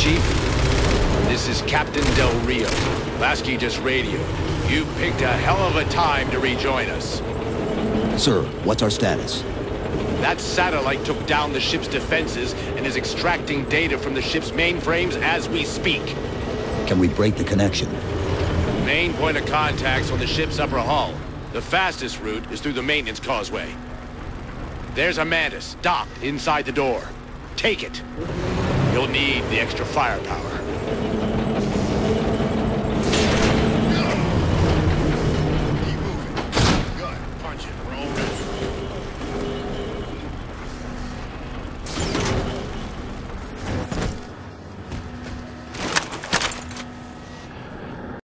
Chief. This is Captain Del Rio. Lasky just radioed. You picked a hell of a time to rejoin us. Sir, what's our status? That satellite took down the ship's defenses and is extracting data from the ship's mainframes as we speak. Can we break the connection? Main point of contact's on the ship's upper hull. The fastest route is through the maintenance causeway. There's a Mantis, docked inside the door. Take it. You'll need the extra firepower.